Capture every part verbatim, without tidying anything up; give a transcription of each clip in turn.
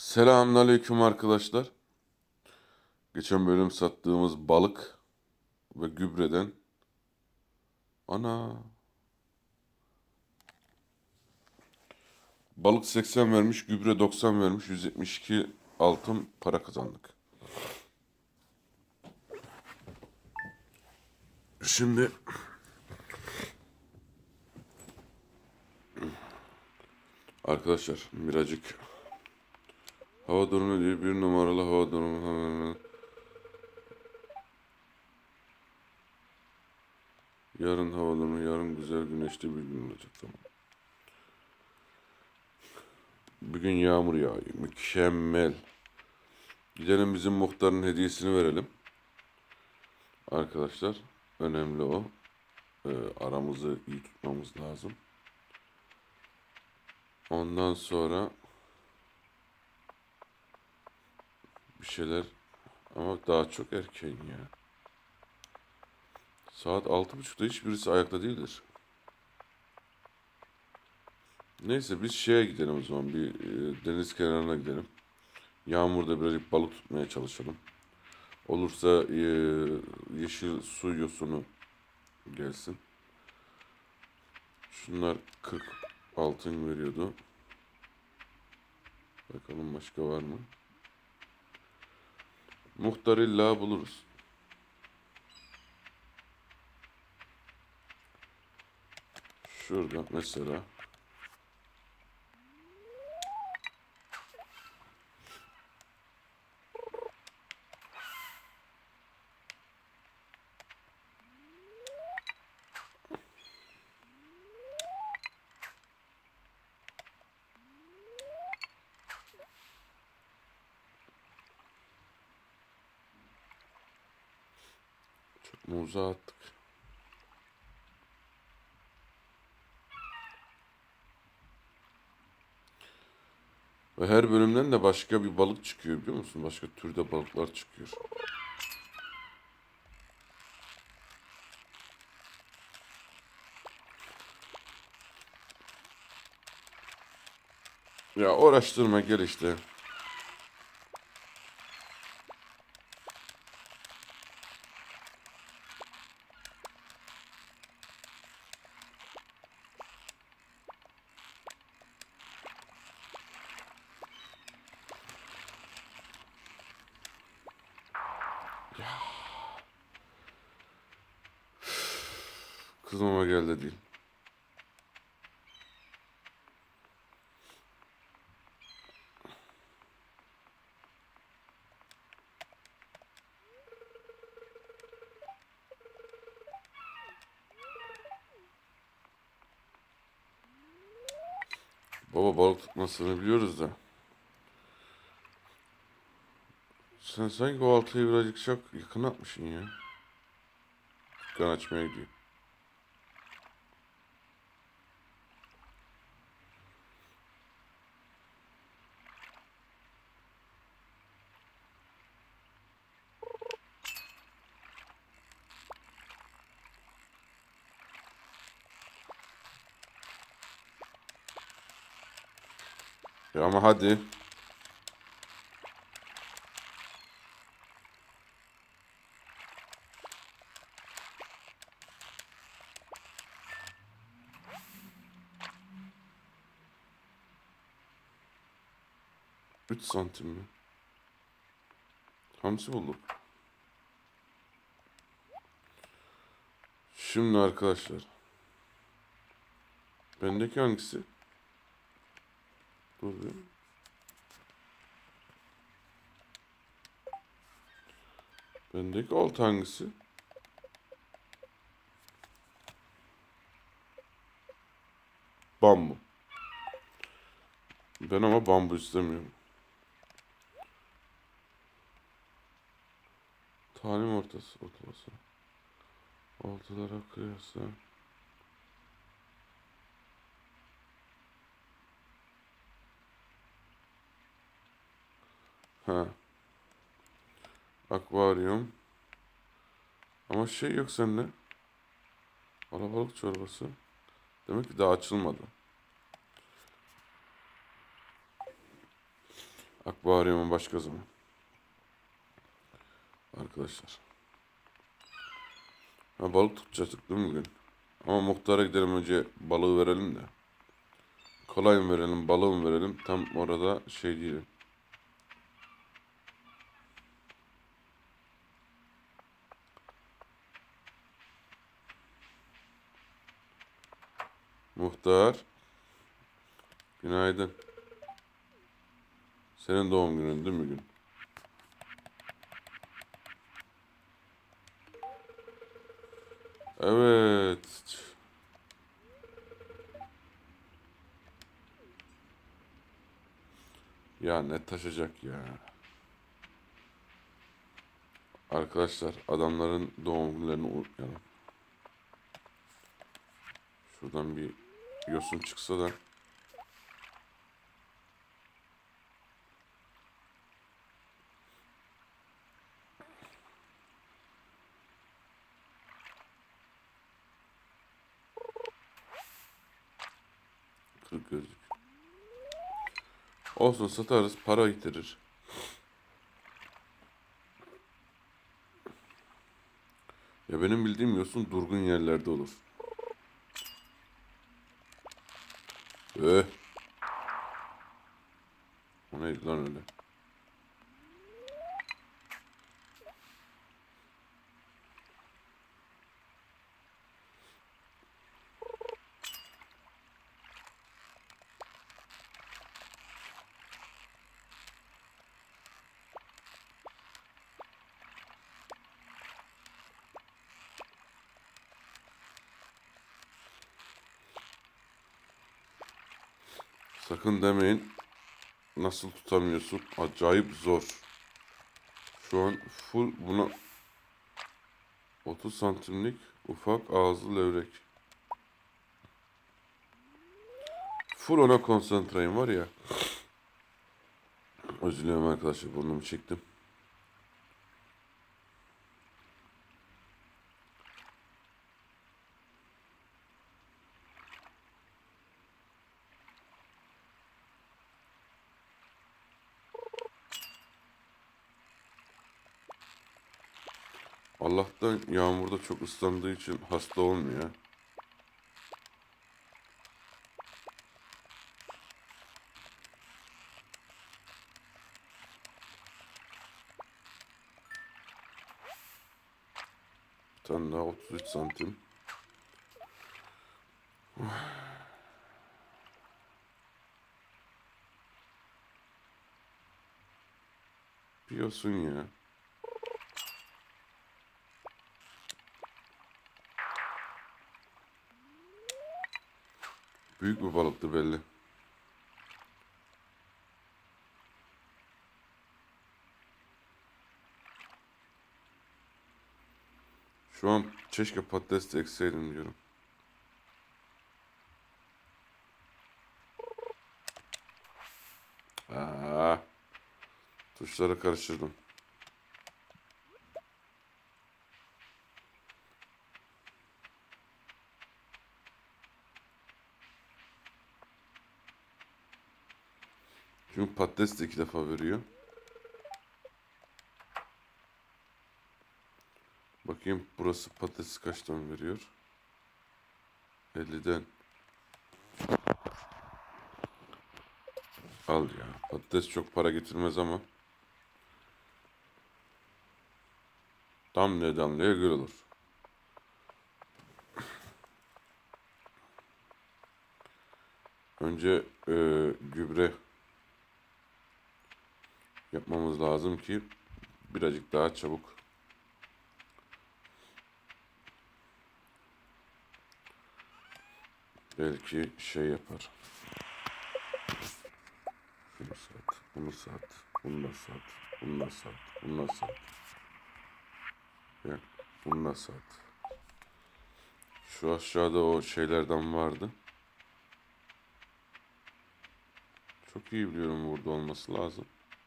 Selamünaleyküm arkadaşlar. Geçen bölüm sattığımız balık ve gübreden ana balık seksen vermiş, gübre doksan vermiş, yüz yetmiş iki altın para kazandık. Şimdi arkadaşlar birazcık hava durumu diye bir numaralı hava durumu. Yarın hava durumu, yarın güzel güneşli bir gün olacak, tamam. Bugün yağmur yağıyor, mükemmel. Gidelim bizim muhtarın hediyesini verelim. Arkadaşlar önemli o. Ee, aramızı iyi tutmamız lazım. Ondan sonra bir şeyler, ama daha çok erken ya. Saat altı buçukta hiçbirisi ayakta değildir. Neyse biz şeye gidelim o zaman, bir e, deniz kenarına gidelim. Yağmurda birazcık balık tutmaya çalışalım. Olursa e, yeşil su yosunu gelsin. Şunlar kırk altın veriyordu. Bakalım başka var mı? Muhtar illa buluruz. Şurada mesela. Çok mu uzağa attık? Ve her bölümden de başka bir balık çıkıyor, biliyor musun? Başka türde balıklar çıkıyor. Ya uğraştırma, gel işte. Kızmama geldi değil. Baba balık tutmasını biliyoruz da. Sen sanki o oltayı birazcık çok yakın atmışsın ya. Dükkan açmaya gidiyor. Ya ama hadi. Üç santim mi? Hamsi bulduk. Şimdi arkadaşlar. Bendeki hangisi? Dur bir. Bendeki olta hangisi? Bambu. Ben ama bambu istemiyorum. Talim ortası ortalaması. Oltalara kıyasla. Ha. Akvaryum. Ama şey yok sende. Alabalık çorbası. Demek ki daha açılmadı. Akvaryumun başka zaman. Arkadaşlar. Ha, balık tutacaktık değil mi bugün? Ama muhtara gidelim, önce balığı verelim de. Kolay mı verelim, balığı mı verelim? Tam orada şey değilim. Muhtar. Günaydın. Senin doğum günün değil mi bugün? Evet. Ya ne taşacak ya. Arkadaşlar, adamların doğum günlerini unutmayalım. Şuradan bir yosun çıksa da. Kırık gözlük. Olsun, satarız, para getirir. Ya benim bildiğim yosun durgun yerlerde olur. Öh. O neydi lan öyle? Sakın demeyin. Nasıl tutamıyorsun? Acayip zor. Şu an full buna otuz santimlik ufak ağızlı levrek. Full ona konsantreyim var ya. Özür dilerim arkadaşlar, burnumu çektim. Allah'tan yağmurda çok ıslandığı için hasta olmuyor. Bir tane daha otuz üç santim. Biliyorsun ya. Büyük bir balıktı belli. Şu an keşke patates de ekseydim diyorum. Aa, tuşları karıştırdım. Çünkü patates de iki defa veriyor. Bakayım burası patates kaçtan veriyor? elliden. Al ya. Patates çok para getirmez ama damlaya damlaya göl olur. Önce e, gübre yapmamız lazım ki birazcık daha çabuk belki şey yapar. Şunu sat, bunu sat, bunu da sat, bunu da sat, bunu da sat. Gel, bunu da sat. Şu aşağıda o şeylerden vardı. Çok iyi biliyorum, burada olması lazım.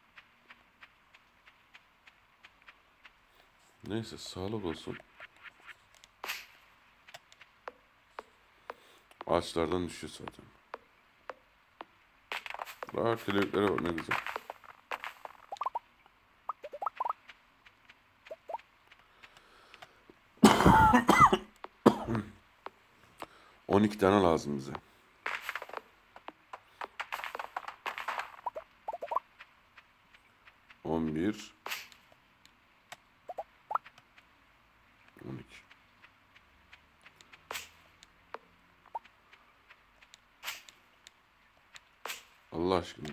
Neyse, sağlık olsun. Ağaçlardan düşüyor zaten. Aa, kelebeklere bak ne güzel. iki tane lazım bize. on bir on iki. Allah aşkına.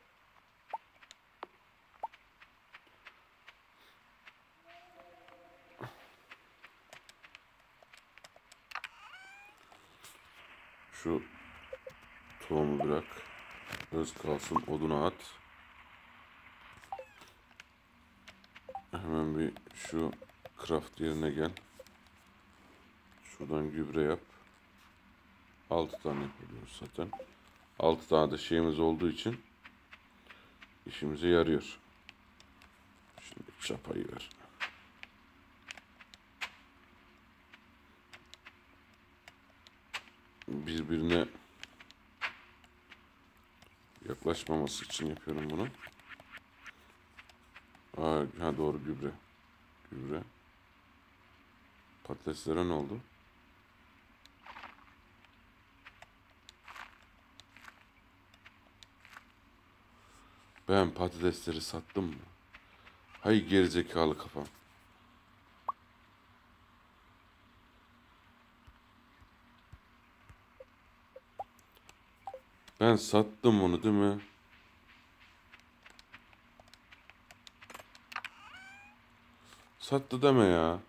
Şu tohumu bırak. Öz kalsın. Oduna at. Hemen bir şu craft yerine gel. Şuradan gübre yap. altı tane yapıyoruz zaten. altı tane de şeyimiz olduğu için işimize yarıyor. Şimdi çapayı ver. Birbirine yaklaşmaması için yapıyorum bunu. Aa, ha doğru, gübre. Gübre. Patateslere ne oldu? Ben patatesleri sattım mı? Hay gerizekalı kafam. Ben sattım onu değil mi? Sattı deme ya.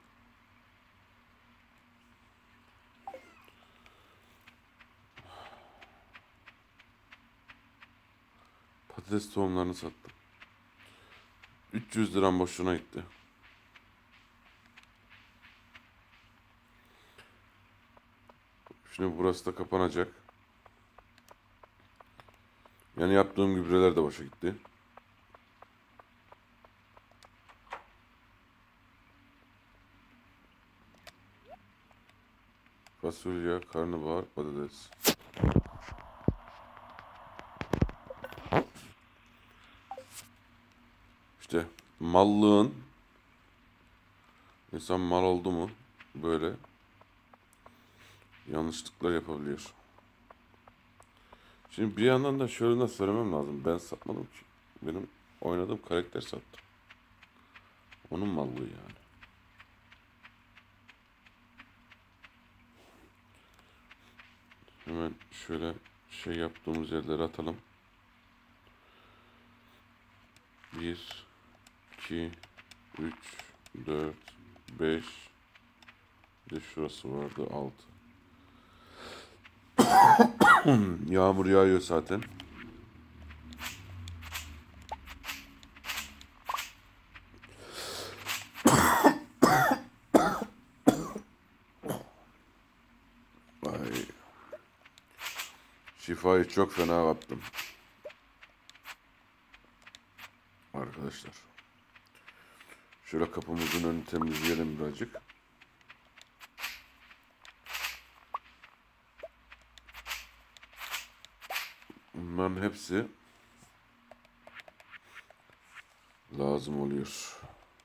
Patates tohumlarını sattım. üç yüz liram boşuna gitti. Şimdi burası da kapanacak. Yani yaptığım gübreler de boşa gitti. Fasulye, karnabahar, patates. İşte mallığın, insan mal oldu mu böyle yanlışlıklar yapabiliyor. Şimdi bir yandan da şöyle de söylemem lazım. Ben satmadım ki. Benim oynadığım karakter sattı. Onun mallığı yani. Hemen şöyle şey yaptığımız yerlere atalım. bir, iki, üç, dört, beş. Bir de şurası vardı, altı. Yağmur yağıyor zaten. Ay. Şifayı çok fena kaptım. Arkadaşlar. Şöyle kapımızın önünü temizleyelim birazcık. Bunların hepsi lazım oluyor.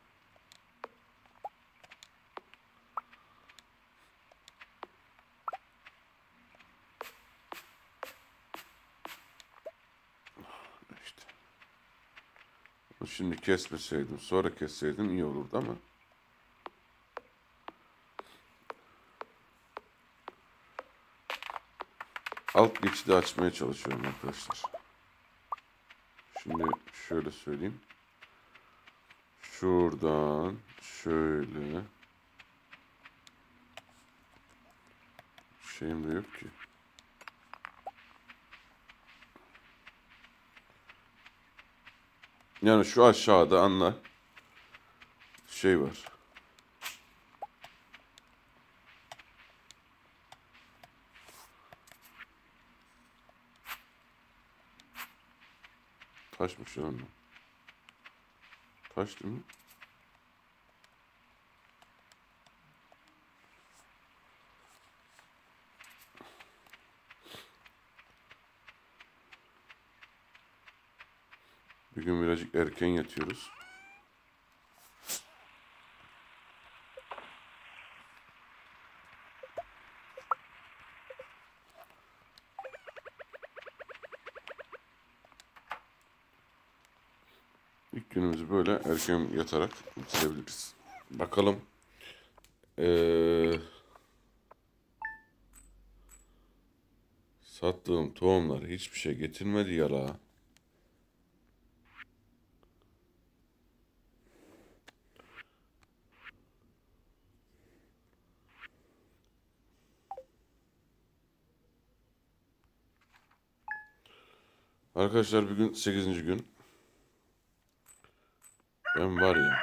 İşte. Şimdi kesmeseydim, sonra kesseydim iyi olurdu ama alt geçidi açmaya çalışıyorum arkadaşlar. Şimdi şöyle söyleyeyim. Şuradan şöyle şeyim de yok ki. Yani şu aşağıda anla şey var. Taşmış ya anne. Taş değil mi? Bir gün birazcık erken yatıyoruz. İlk günümüzü böyle erken yatarak bitirebiliriz. Bakalım. Ee, sattığım tohumlar hiçbir şey getirmedi ya la. Arkadaşlar bugün sekizinci gün. Ben var ya.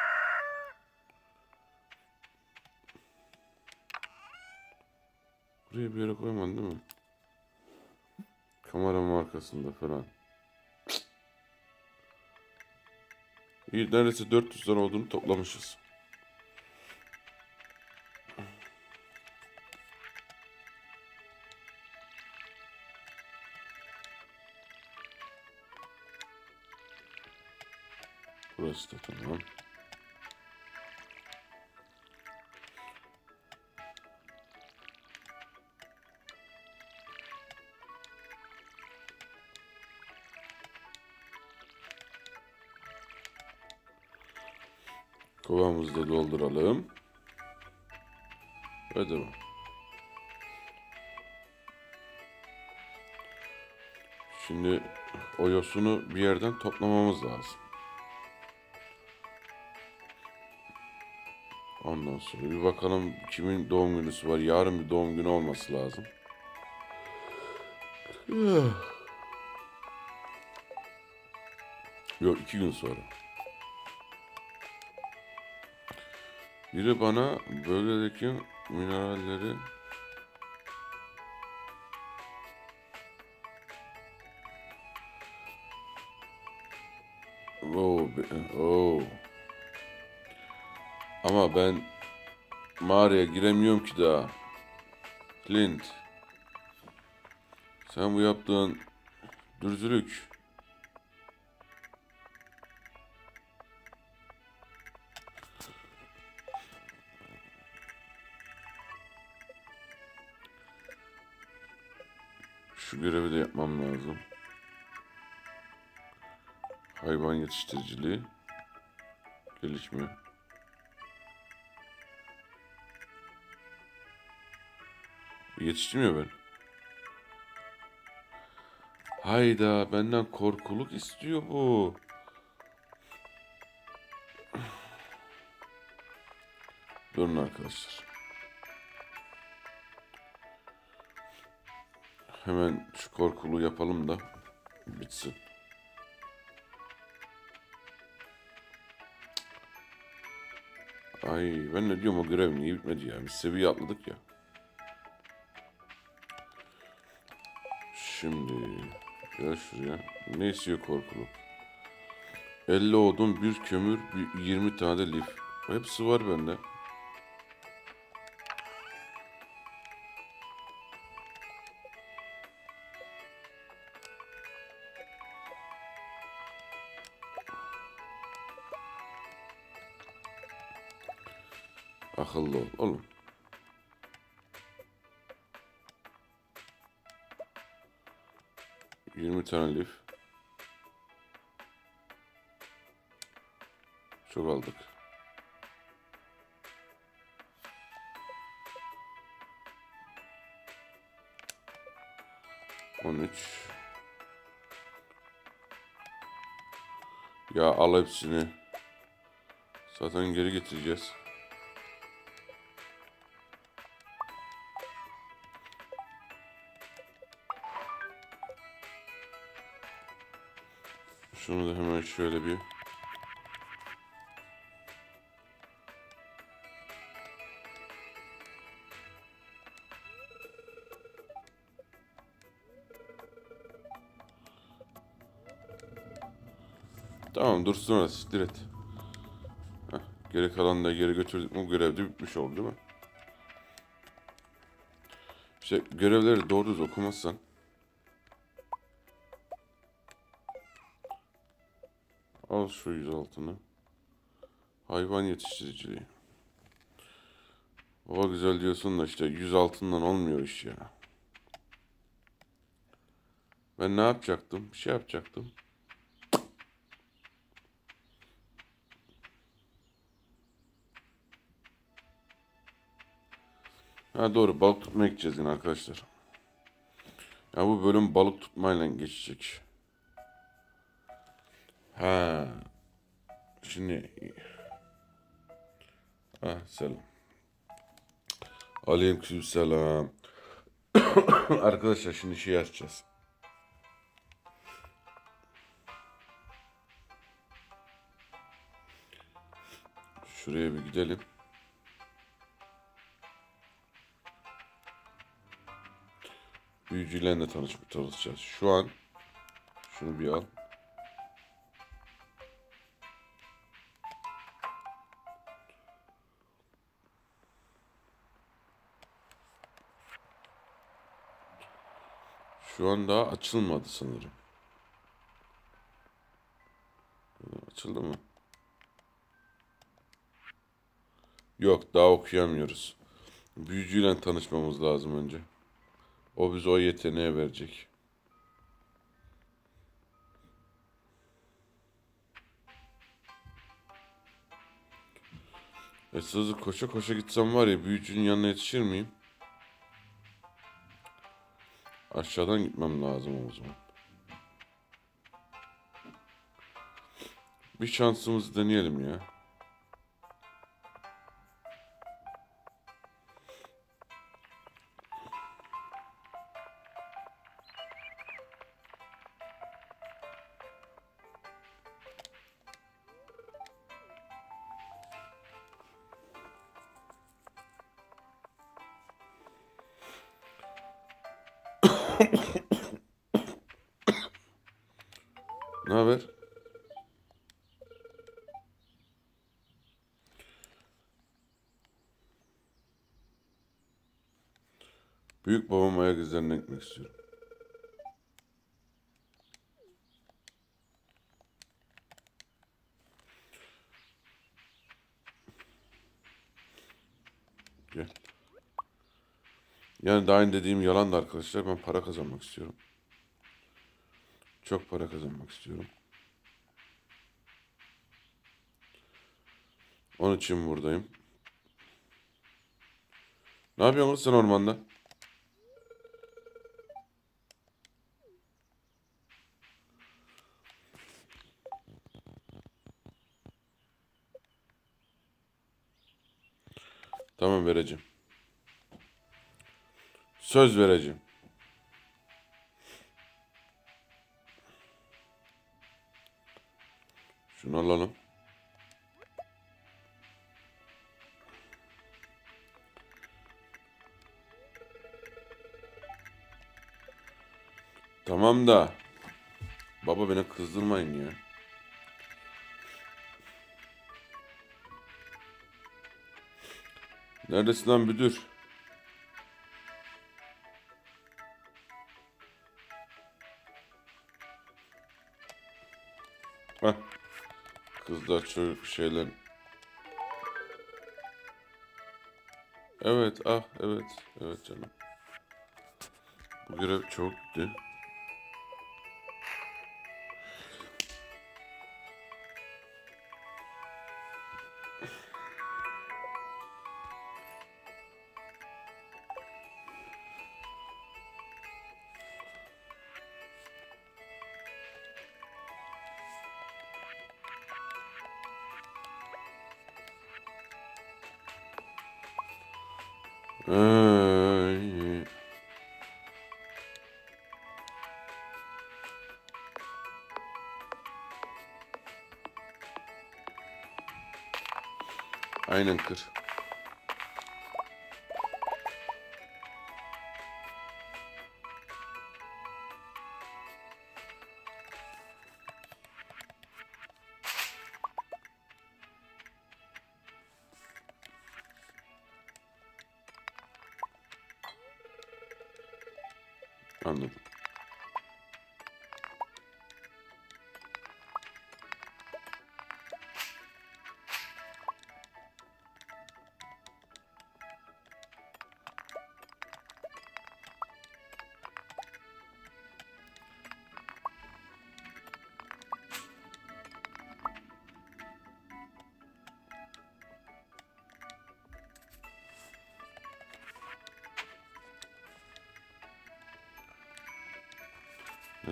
Buraya bir yere koymadın değil mi? Kameranın arkasında falan. İyi, neredeyse dört yüz tane olduğunu toplamışız. Burası da tamam. Kovamızı da dolduralım. Ve devam. Şimdi o yosunu bir yerden toplamamız lazım. Ondan sonra bir bakalım kimin doğum günüsü var. Yarın bir doğum günü olması lazım. Yok, iki gün sonra. Biri bana bölgedeki mineralleri Oo, be- oo. Ama ben mağaraya giremiyorum ki daha. Clint, sen bu yaptığın dürzülük. Şu görevi de yapmam lazım. Hayvan yetiştiriciliği. Gelişme. Yetiştirmiyor ben. Hayda, benden korkuluk istiyor bu. Durun arkadaşlar. Hemen şu korkuluğu yapalım da bitsin. Ay, ben ne diyorum, o görev niye bitmedi ya? Biz seviye atladık ya. Şimdi gel şuraya. Ne istiyor korkuluk? elli odun, bir kömür, bir yirmi tane de lif. Hepsi var bende. Akıllı ol oğlum. yirmi tane lif. Çok aldık. on üç. Ya al hepsini. Zaten geri getireceğiz. Şunu da hemen şöyle bir tamam dursun orası direkt. Heh, geri kalanı da geri götürdük mü görev de bitmiş oldu değil mi? İşte görevleri doğru düz okumazsan al şu yüz altını. Hayvan yetiştiriciliği. Hava güzel diyorsun da işte yüz altından olmuyor iş ya. Ben ne yapacaktım? Bir şey yapacaktım. Ha doğru, balık tutmaya gideceğiz yine arkadaşlar. Ya bu bölüm balık tutmayla geçecek. Ha şimdi ha selam. Aleykümselam. Arkadaşlar şimdi şey açacağız. Şuraya bir gidelim. Büyücüyle de tanışıp tanışacağız. Şu an şunu bir al. Şu an daha açılmadı sanırım. Açıldı mı? Yok, daha okuyamıyoruz. Büyücüyle tanışmamız lazım önce. O bize o yeteneği verecek. E hızlı koşa koşa gitsem var ya, büyücünün yanına yetişir miyim? Aşağıdan gitmem lazım o zaman. Bir şansımızı deneyelim ya. Ne haber? Büyük babam ayak izlerine gitmek istiyorum. Gel. Yani daha önce dediğim yalan da arkadaşlar, ben para kazanmak istiyorum. Çok para kazanmak istiyorum. Onun için buradayım. Ne yapıyorsun sen ormanda? Tamam, vereceğim. Söz vereceğim. Şunu alalım. Tamam da. Baba, beni kızdırmayın ya. Neredesin lan müdür? Heh. Kızlar, çocuk şeyler. Evet, ah evet. Evet canım. Bu görev çok bitti. Ay. Aynen, kır. Anladım.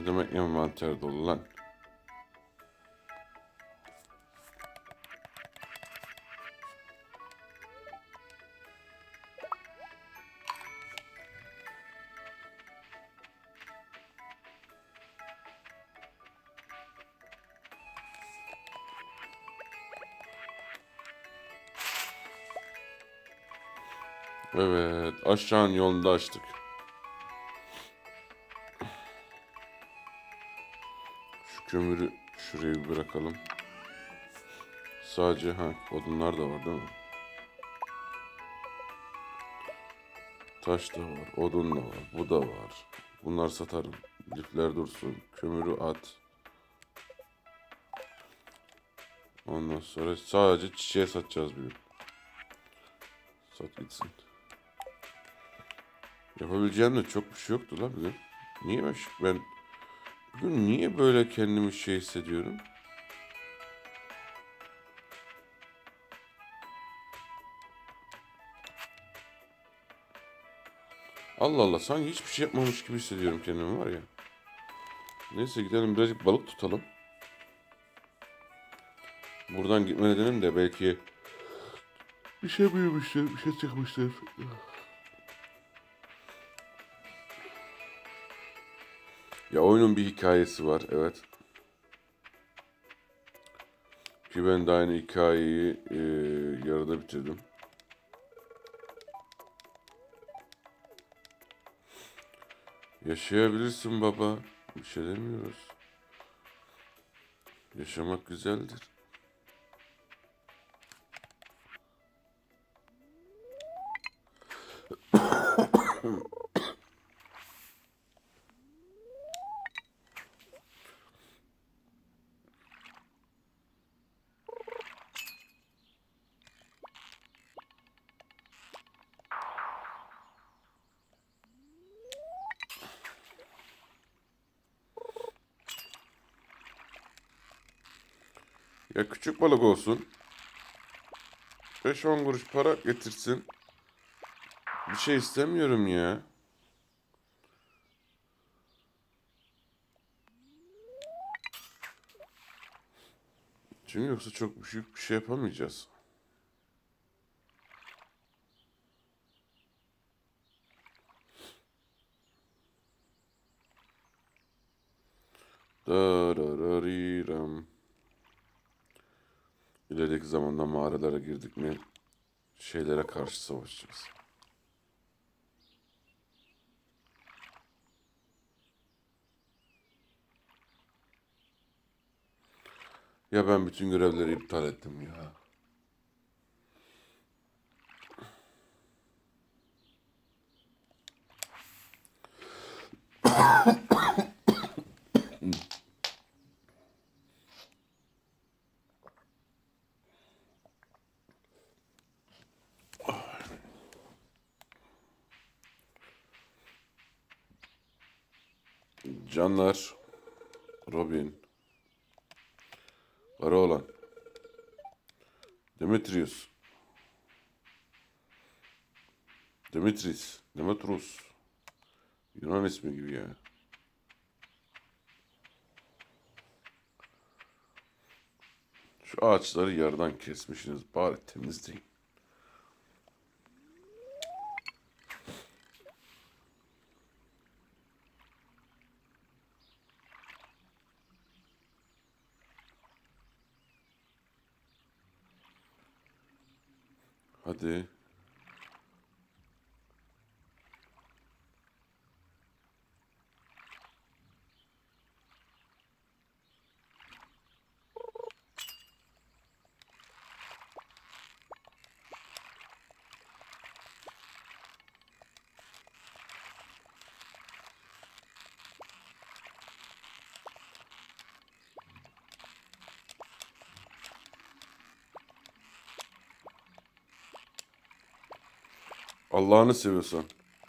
Ne demek envanter dolu lan? Evet, aşağının yolunu da açtık. Şu kömürü şuraya bir bırakalım. Sadece ha odunlar da var değil mi? Taş da var, odun da var, bu da var. Bunlar satarım. Lifler dursun. Kömürü at. Ondan sonra sadece çiçeğe satacağız bir gün. Sat gitsin. Yapabileceğim de çok bir şey yoktu la bugün. Niye ben, ben bugün niye böyle kendimi şey hissediyorum? Allah Allah, sanki hiçbir şey yapmamış gibi hissediyorum kendimi var ya. Neyse gidelim birazcık balık tutalım. Buradan gitme nedenim de belki bir şey büyümüştür, bir şey çıkmıştır. Ya oyunun bir hikayesi var, evet. Ki ben de aynı hikayeyi e, yarıda bitirdim. Yaşayabilirsin baba. Bir şey demiyoruz. Yaşamak güzeldir. Ya küçük balık olsun. beş on kuruş para getirsin. Bir şey istemiyorum ya. Çünkü yoksa çok büyük bir şey yapamayacağız. Dararariram. İlerideki zamanda mağaralara girdik mi şeylere karşı savaşacağız. Ya ben bütün görevleri iptal ettim ya. Canlar, Robin, Karaoğlan, Demetrius, Demetris, Demetrus. Yunan ismi gibi ya. Şu ağaçları yarıdan kesmişsiniz. Bari temizleyin. Hadi. Allah'ını seviyorsan.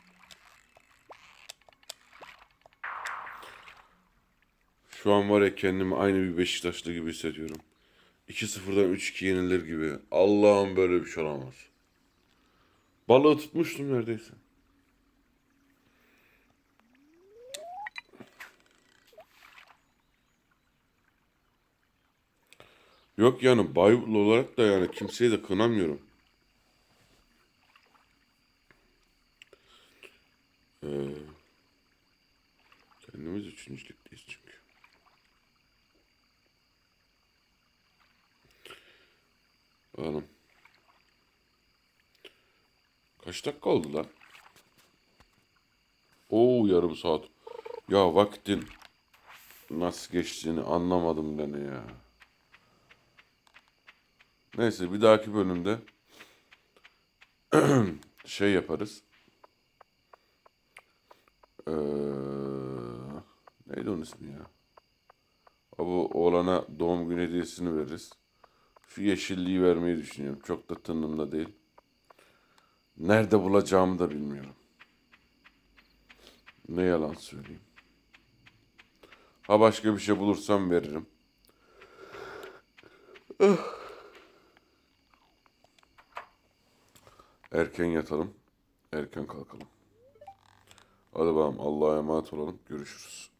Şu an var ya kendimi aynı bir Beşiktaşlı gibi hissediyorum. iki sıfırdan üç iki yenilir gibi. Allah'ım böyle bir şey olamaz. Balığı tutmuştum neredeyse. Yok yani Bayburtlu olarak da yani kimseyi de kınamıyorum. Ee, Kendimiz üçüncülükteyiz çünkü. Bakalım. Kaç dakika oldu lan? Oo, yarım saat. Ya vaktin nasıl geçtiğini anlamadım beni ya. Neyse, bir dahaki bölümde şey yaparız. Ee, Neydi onun ismi ya? Bu oğlana doğum günü hediyesini veririz. Şu yeşilliği vermeyi düşünüyorum. Çok da tınımda değil. Nerede bulacağımı da bilmiyorum. Ne yalan söyleyeyim. Ha, başka bir şey bulursam veririm. Erken yatalım. Erken kalkalım. Hadi bakalım, Allah'a emanet olalım. Görüşürüz.